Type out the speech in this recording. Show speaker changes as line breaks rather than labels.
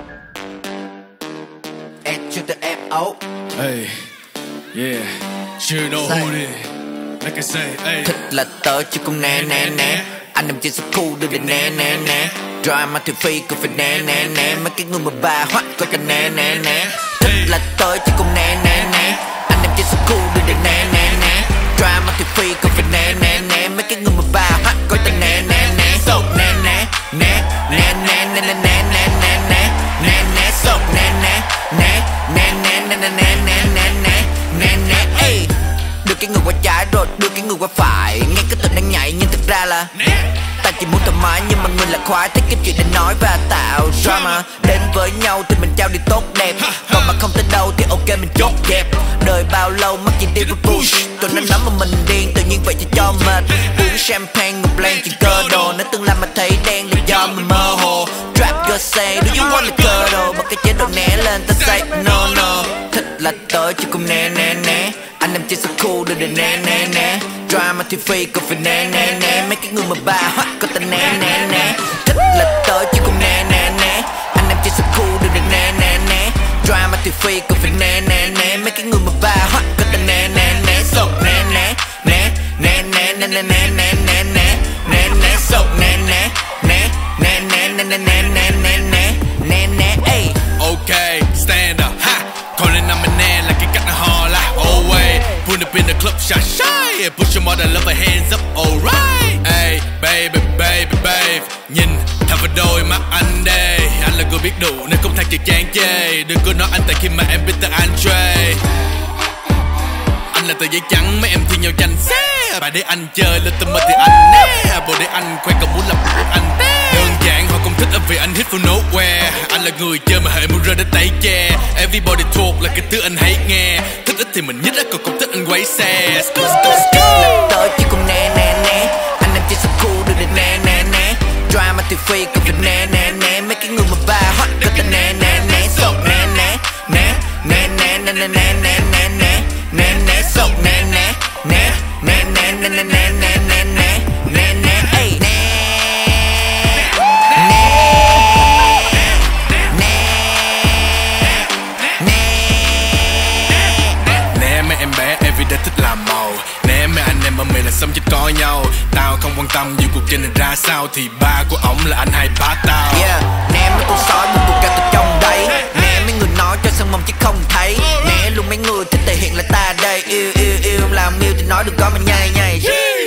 S to the F-O.
Hey, yeah, you know who it is. Like I say, hey.
Thích là tớ chứ không nè nè nè. Anh nằm trên số khu đưa đến nè nè nè. Drama thì phi cũng phải nè nè nè. Mấy cái người mà bà hoắt coi cả nè nè nè. Thích là tớ chứ không nè nè nè. Anh nằm trên số khu đưa đến nè nè nè. Drama thì phi cũng phải nè nè nè. Mấy cái người mà bà hoắt coi ta nè nè nè. So nè nè nè nè nè nè nè nè nè nè nè nè nè. So nè nè nè nè nè nè nè nè nè nè nè nè nè. Ey, đưa cái người qua trái rồi đưa cái người qua phải. Nghe cái tên đang nhảy nhưng thực ra là ta chỉ muốn thoải mái nhưng mà người là khoái. Thích cái chuyện để nói và tạo drama. Đến với nhau thì mình trao đi tốt đẹp. Còn mà không tới đâu thì ok mình chốt dẹp. Đời bao lâu mắc gì đi với push. Tụi nó nắm mà mình điên tự nhiên vậy chỉ cho mệt. Uống champagne ngục lên chuyện cơ đồ. Nếu tương lai mà thấy đen là do mình mơ hồ. Trap girl say do you want the girl đồ. Bật cái chế độ né lên ta say no no. Thích là tớ chứ không nè nè nè. Anh nằm trên số khu đưa đến nè nè nè. Drama thì phi cũng phải nè nè nè. Mấy cái người mà bà hoắt có ta nè nè nè. Thích là tớ chứ không nè nè nè. Anh nằm trên số khu đưa đến nè nè nè. Drama thì phi cũng phải nè nè nè. Mấy cái người mà bà hoắt có ta nè nè nè. So nè nè nè nè nè nè nè nè nè nè nè nè nè. So nè nè nè nè nè nè nè nè nè nè nè nè nè. Ey.
Okay, stand up, ha. Calling on my name like it got the hall out. Oh wait, put up in the club, shot shy. Push your mother love her hands up, alright. Hey, baby, baby, babe. Nhìn thẳng vào đôi mắt anh đây. Anh là người biết đủ nên không thể chịu chán chê. Đừng có nói anh tại khi mà em biết tới Andre. Anh là tờ giấy trắng, mấy em thi nhau tranh xe. Bà để anh chơi lên tâm mơ thì anh né. Bộ để anh khoe còn muốn làm anh té. Đơn giản họ không thích anh vì anh hit for nowhere. Anh là người chơi mà hệ muốn rơi đến tay che. Everybody talk là cái thứ anh hate nghe. Thích ít thì mình nhích á, còn không thích anh quấy xe.
Tớ chỉ cùng nè nè nè. Anh nằm trên số khu đưa đến nè nè nè. Drama thì phi cũng phải nè nè nè. Mấy cái người mà bà hoắt có ta nè nè nè. So nè nè nè nè nè nè nè nè nè nè nè nè nè. So nè nè nè nè nè nè nè nè nè nè nè nè nè. Ey nè
nè mấy em bé everyday thích làm màu. Nè mấy anh em ở mình là sống chết có nhau. Tao không quan tâm dù cuộc trên này ra sao. Thì ba của ổng là anh hay bá tao.
yeah. Nè mấy con sói buồn cuộc cao từ trong đây. Nè mấy người nói cho sân mông chứ không thấy. Nè luôn mấy người thích thể hiện là ta đây. Yêu yêu yêu làm yêu thì nói đừng có mà nhai nhai.